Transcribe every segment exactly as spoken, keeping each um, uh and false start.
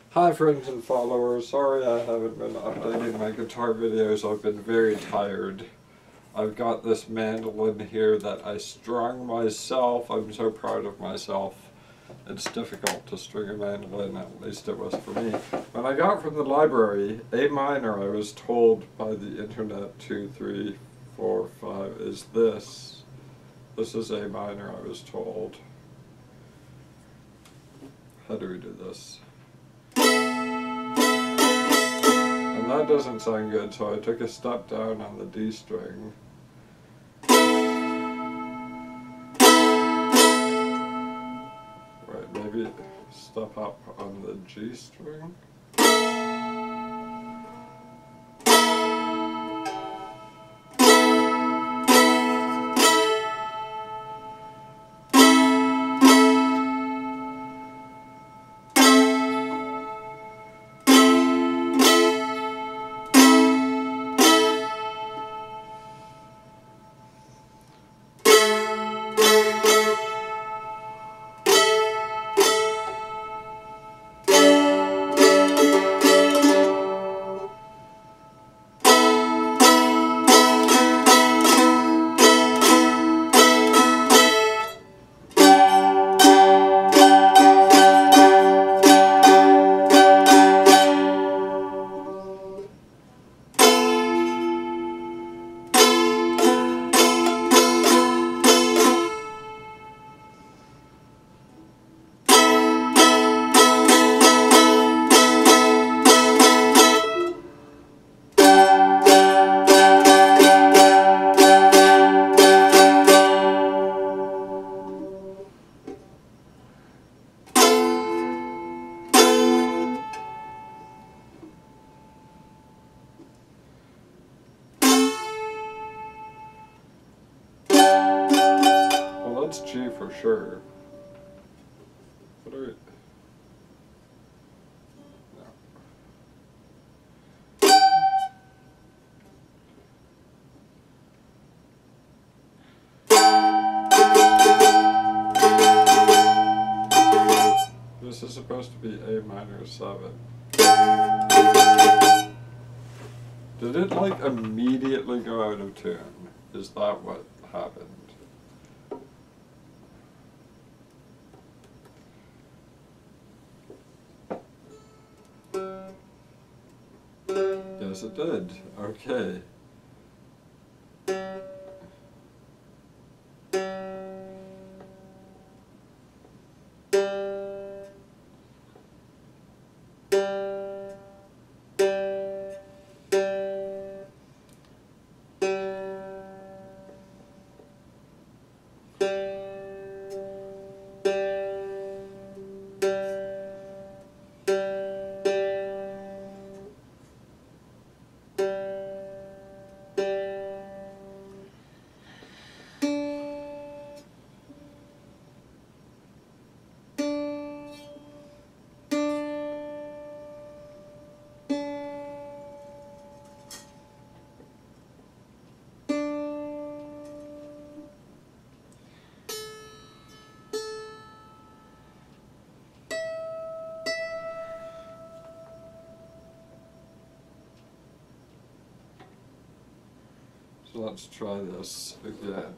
Hi friends and followers, sorry I haven't been updating my guitar videos. I've been very tired. I've got this mandolin here that I strung myself. I'm so proud of myself. It's difficult to string a mandolin, at least it was for me. When I got from the library, A minor, I was told by the internet, two, three, four, five, is this. This is A minor, I was told. How do we do this? And that doesn't sound good, so I took a step down on the D string. Right, maybe step up on the G string. That's G for sure. What are we? No. This is supposed to be A minor seven. Did it like immediately go out of tune? Is that what happened? Yes, it did. Okay. So let's try this again.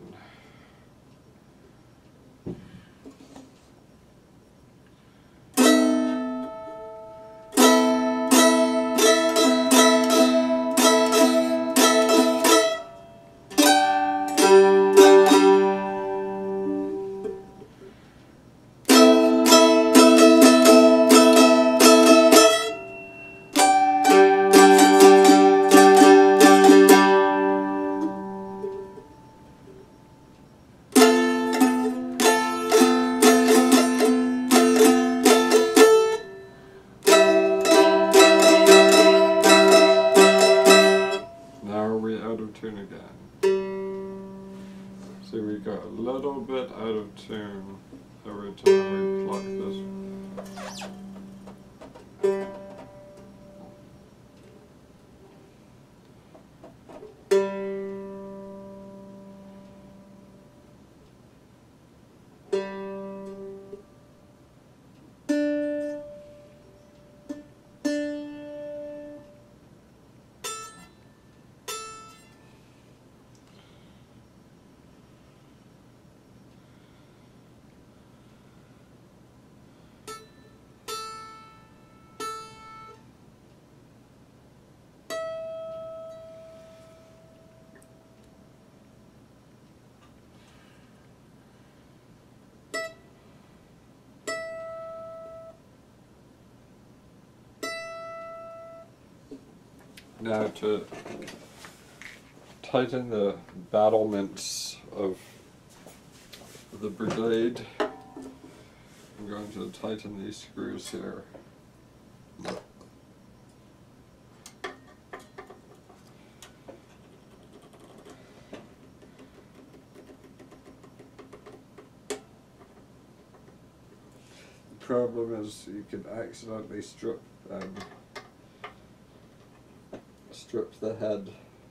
Tune again. See, we got a little bit out of tune every time we pluck this. Now to tighten the battlements of the brigade, I'm going to tighten these screws here. The problem is you can accidentally strip um, strip the head.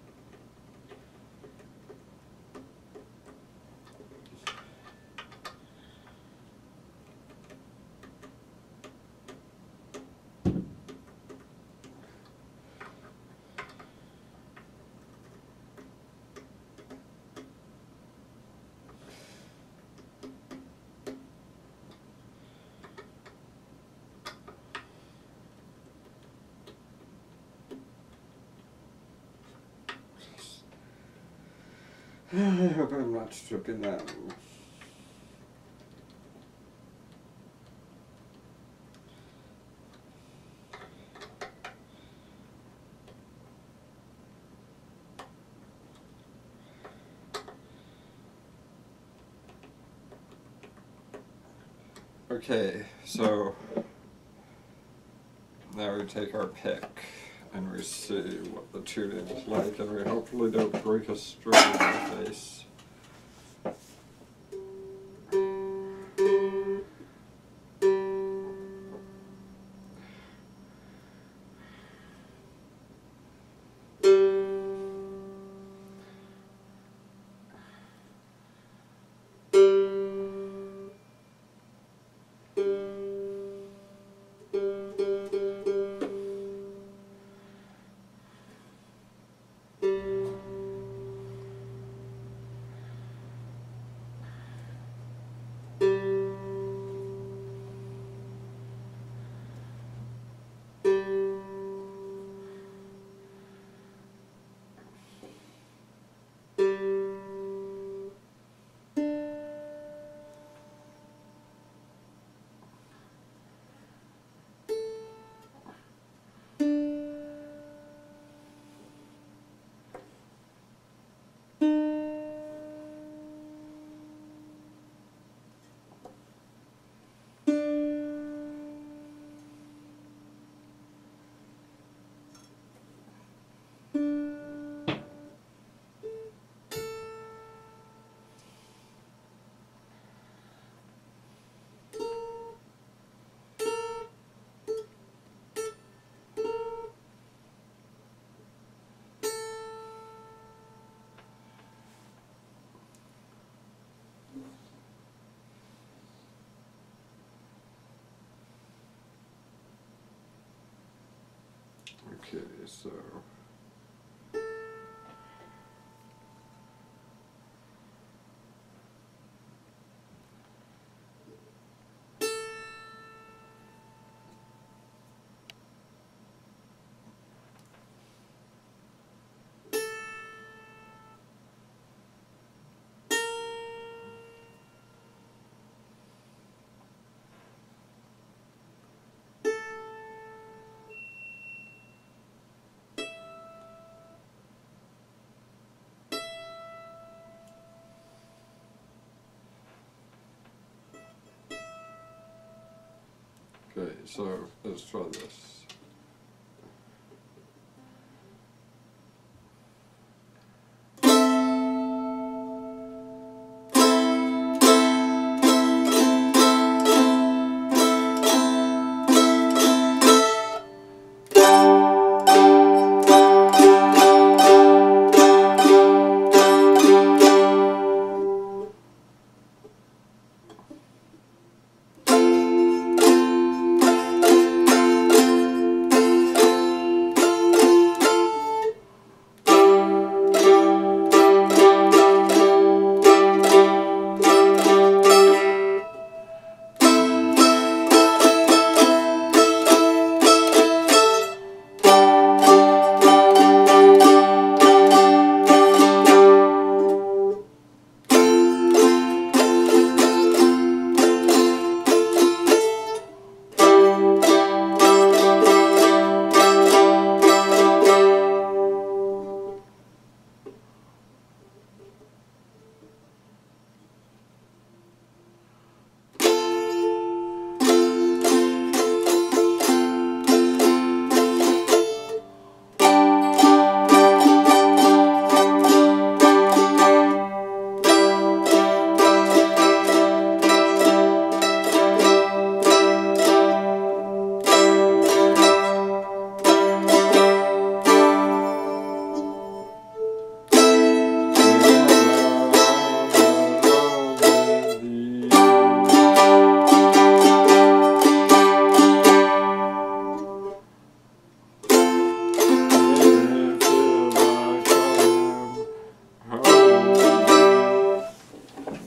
I hope I'm not stripping that. Okay, so now we take our pick and we see what the tuning's like, and we hopefully don't break a string in the face. Okay, so Okay, so let's try this.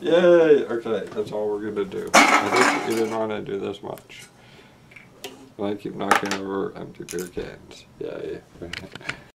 Yay! Okay, that's all we're gonna do. I think we didn't want to do this much. And I keep knocking over empty beer cans. Yay.